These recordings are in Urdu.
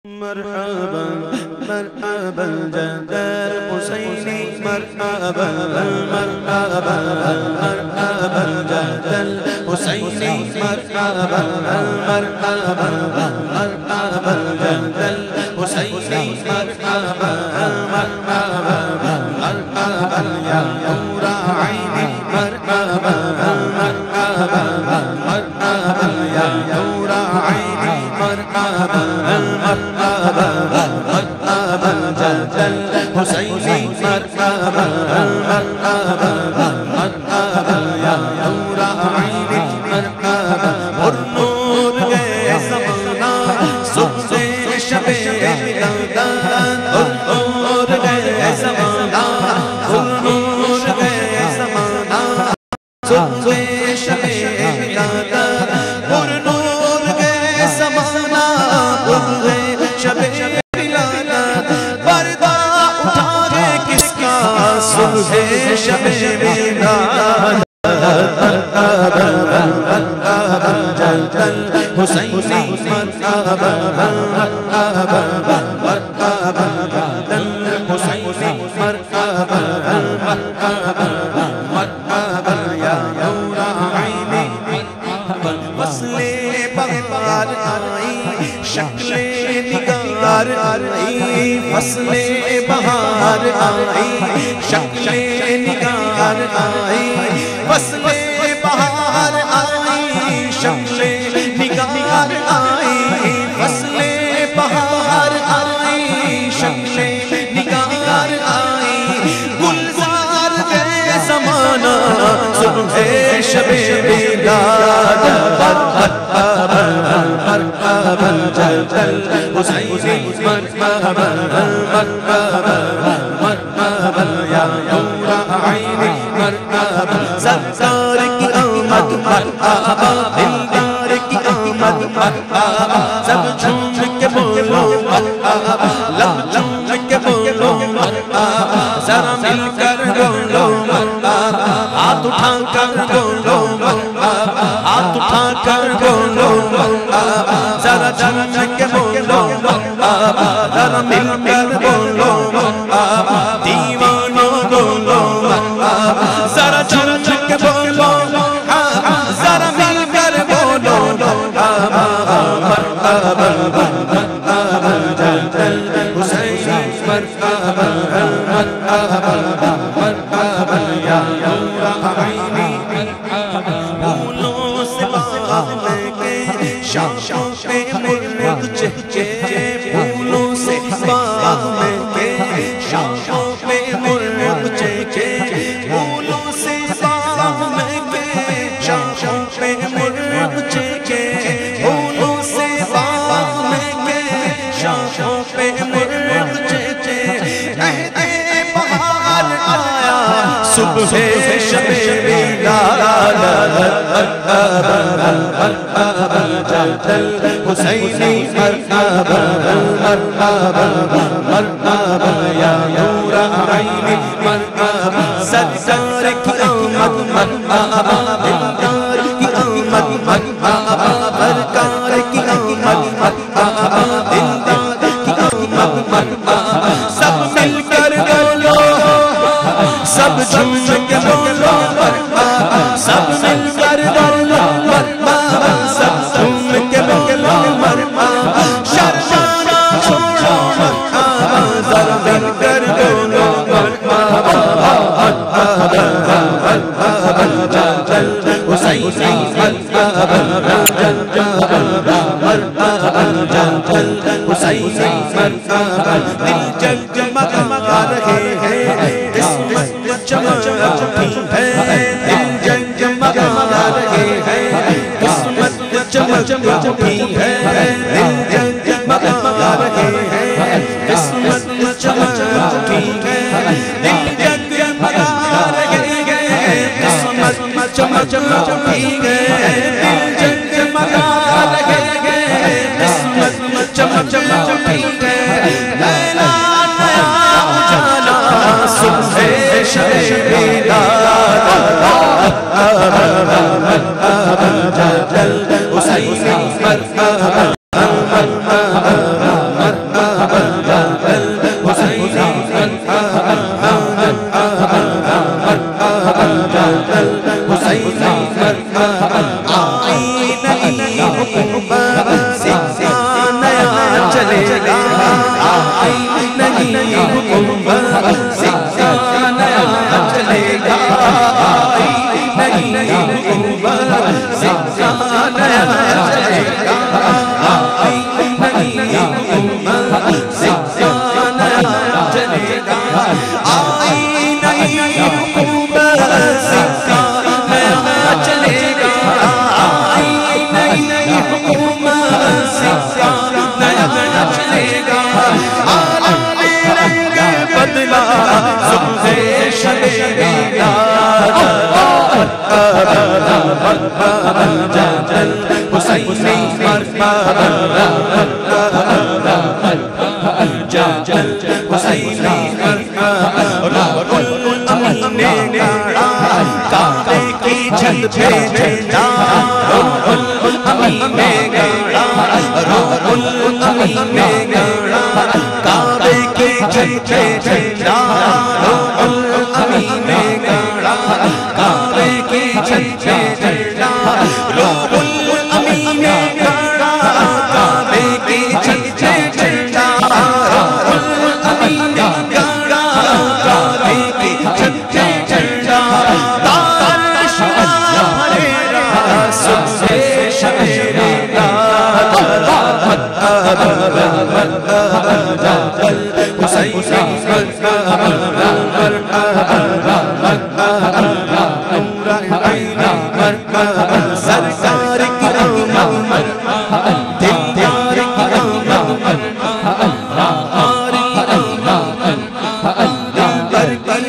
مرحبا مرحبا جد الحسيني مرحبا مرحبا مرحبا جد الحسيني مرحبا مرحبا مرحبا جد الحسيني مرحبا مرحبا مرحبا يا نور عيني مرحبا مرحبا مرحبا يا نور عيني مرحبا مرحبا مرحبا جد الحسيني مرحبا مرحبا مرحبا يا نور عيني مرحبا والنور گئے زمانہ صبح شب ملادان والنور گئے زمانہ والنور گئے زمانہ صبح شب ملادان والنور گئے زمانہ شب ملادان پردہ اٹھا کے کس کا صبح شب ملادان مرحبا مرحبا جد الحسيني مرحبا مرحبا مرحبا جد الحسيني مرحبا مرحبا مرحبا يا نور عيني فصل بہار آئی شکل نگار آئی فصل بہار آئی شکل نگار آئی فصل بہار آئی شکل نگار آئی فصل بہار آئی شکل نگار آئی گلزار گئے زمانہ صبح شب ملاد مرحبا مرحبا جد الحسيني مرحبا مرحبا مرحبا يا نور عيني مرحبا سرکار کی آمد مرحبا دلدار کی آمد مرحبا سب جھوم کے بولو مرحبا لب جھوم کے بولو مرحبا ذرا مل کر بولو مرحبا ہاتھ اٹھا کر بولو مرحبا ہاتھ اٹھا کر بولو مرحبا ذرا جھوم کے بولو مرحبا ذرا مل کر بولو مرحبا دیوانوں بولو مرحبا ذرا جھوم کے بولو ذرا مل کر بولو مرحبا مرحبا مرحبا جد الحسيني مرحبا مرحبا مرحبا يا نور عيني پھولوں سے باغ میں کے شاخوں پہ مرغ چہچے پھولوں سے باغ میں کے شاخوں پہ مرغ چہچے پھولوں سے باغ میں کے شاخوں پہ مرغ چہچے پھولوں سے باغ میں کے شاخوں پہ مرغ چہچے عہد بہار آیا صبح شب ملاد مرحبا مرحبا جد الحسيني مرحبا مرحبا مرحبا يا نور عيني مرحبا سرکار کی آمد مرحبا دلدار کی آمد مرحبا سرکار کی آمد مرحبا دلدار کی آمد مرحبا سب مل کر بولو سب جھوم کے بولو مرحبا سب مل کر بولو مرحبا سب جھوم کے بولو مرحبا شرمانا چھوڑو مرحبا ذرا مل کر بولو مرحبا مرحبا جد الحسيني مرحبا مرحبا جد الحسيني مرحبا دل جگمگا رہے ہیں قسمت چمک اٹھی ہے دل جگمگا رہے ہیں قسمت چمک اٹھی ہے دل جگمگا رہے ہیں قسمت چمک اٹھی ہے دل جگمگا رہے ہیں قسمت چمک اٹھی ہے دل جگمگا رہے ہیں قسمت چمک اٹھی ہے لیلا نیا اجالا صبح شب ملاد مرحبا جد الحسيني مرحبا مرحبا چلے گا آئی نہیں حکومت سکہ نیا چلے گا آئی نہیں حکومت سکہ نیا چلے گا آئی نہیں حکومت سکہ نیا چلے گا آئی نہیں حکومت سکہ نیا چلے گا آئی نہیں حکومت سکہ نیا چلے گا عالم میں رنگ بدلا صبح شب بیدار حسینی مرحبا حسینی مرحبا نے گاڑا کعبے کی چھت پہ جھنڈا روح الامین نے گاڑا روح الامین نے گاڑا کعبے کی چھت پہ جھنڈا روح الامین نے گاڑا کعبے کی چھت پہ جھنڈا روح الامین نے گاڑا کعبے کی چھت پہ جھنڈا روح الامین نے گاڑا کعبے کی چھت پہ جھنڈا تارش بھرے صبح شب بیدار حسینی سرکار کی آمد دیدار کی آمد ہماری آمد دیدار کی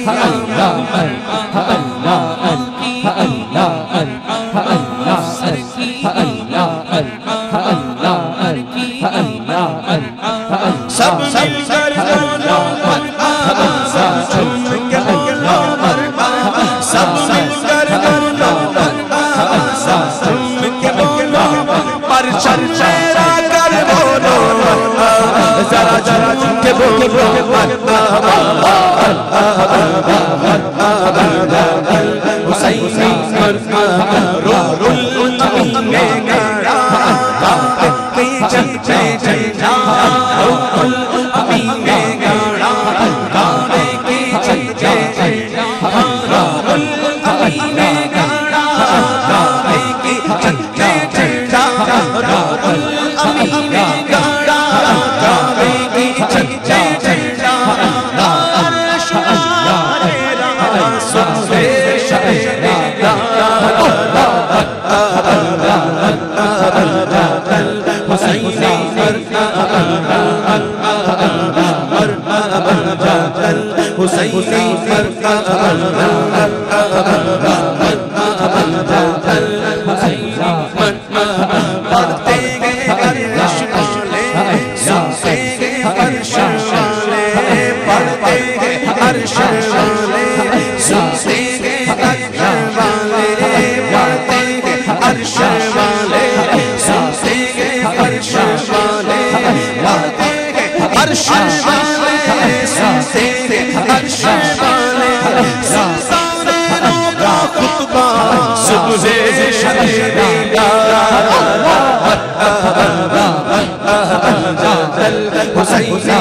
سب مل کر بولو مرحبا سب جھوم کے بولو مرحبا سب مل کر بولو مرحبا سب جھوم کے بولو پرچم لہرا کر بولو مرحبا ذرا ذرا جھوم کے بولو مرحبا حسینی مرحبا روح الامین نے گاڑا کعبے کی چھت پہ جھنڈا روح الامین نے گاڑا کعبے کی چھت پہ جھنڈا روح الامین نے گاڑا کعبے کی چھت پہ جھنڈا روح الامین نے گاڑا کعبے کی چھت پہ جھنڈا عرش ہمارے صبح شب بیدار حسینی حسینی پڑھتے گئے عرش والے سنتے گئے عرش والے پڑھتے گئے عرش والے سنتے گئے عرش والے پڑھتے گئے عرش والے سنتے گئے عرش والے پڑھتے گئے عرش والے سنتے گئے عرش والے سارے روح کا خطبہ صبح شب بیدار حسینی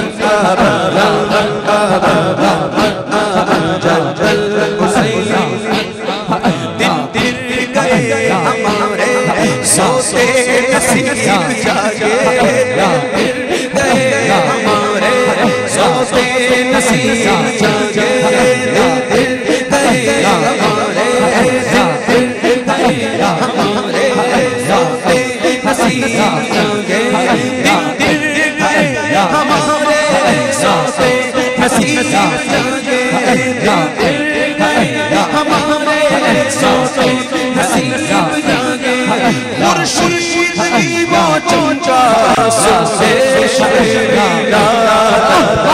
دن دل گئے ہمارے سوتے نصیب جاگے گئے ہمارے سوتے نصیب جاگے دل گئے ہمارے دل گئے ہمارے سوتے نصیب جاگے دل گئے ہمارے سوتے نصیب جاگے دل گئے ہمارے سوتے نصیب جاگے مرشید کی وہ چمچا صبح شب بیدار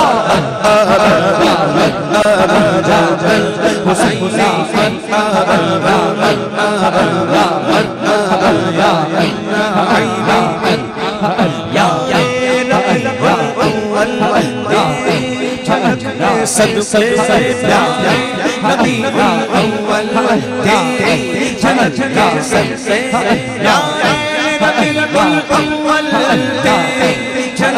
حسینی صدقے پیارے نبی اول تیری جھلک صدقے پیارے نبی اول تیری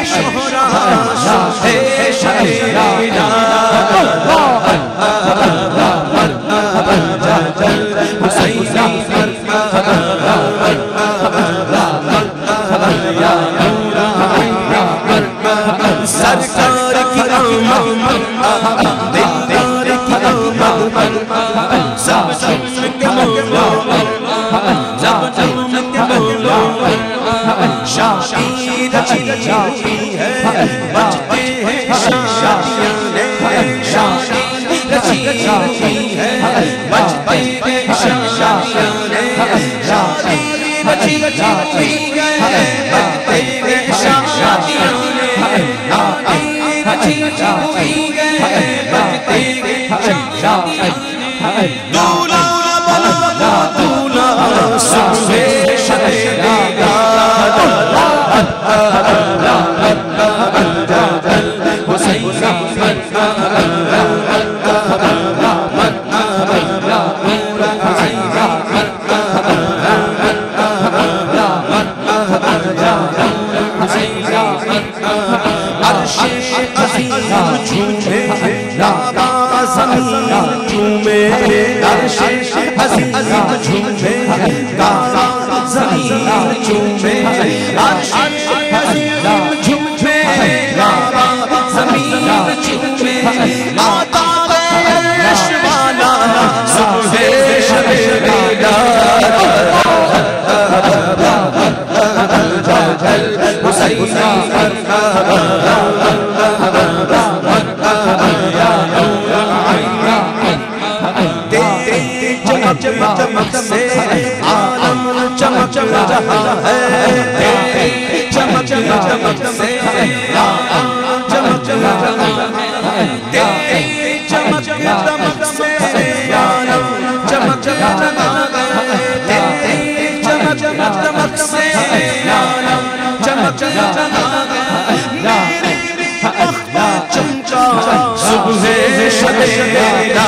شہرا شہیدہ سرکار کی آمد دلدار کی آمد سب کے مولا سب کے مولا شادی رچی ہے بچتے ہیں شادیاں شادی رچی ہے بچتے ہیں شادیاں شادی رچی ہے بچتے ہیں شادیاں دولا بنا دولا سبے شہیدہ چمک سے عالم چمک رہا ہے چمک چمک سے عالم چمک رہا ہے چمک چمک سے عالم چمک رہا ہے چمک چمک سے عالم چمک رہا ہے میری بخت چمکا صبح شہیدہ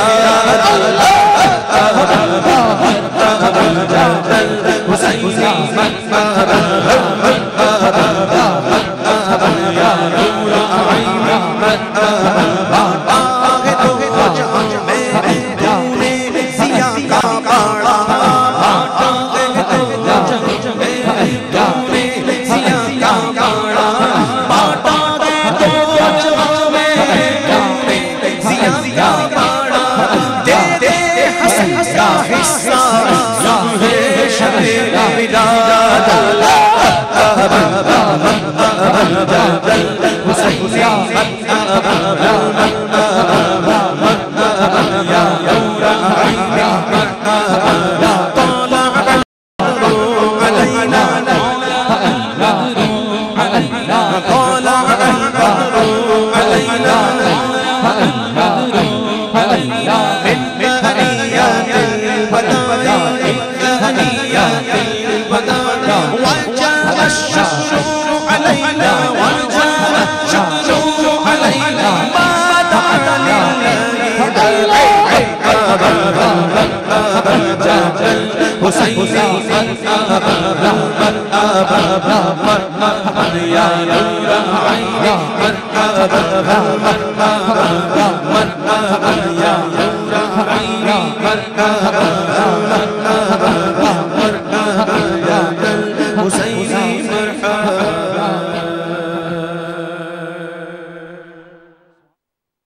حسین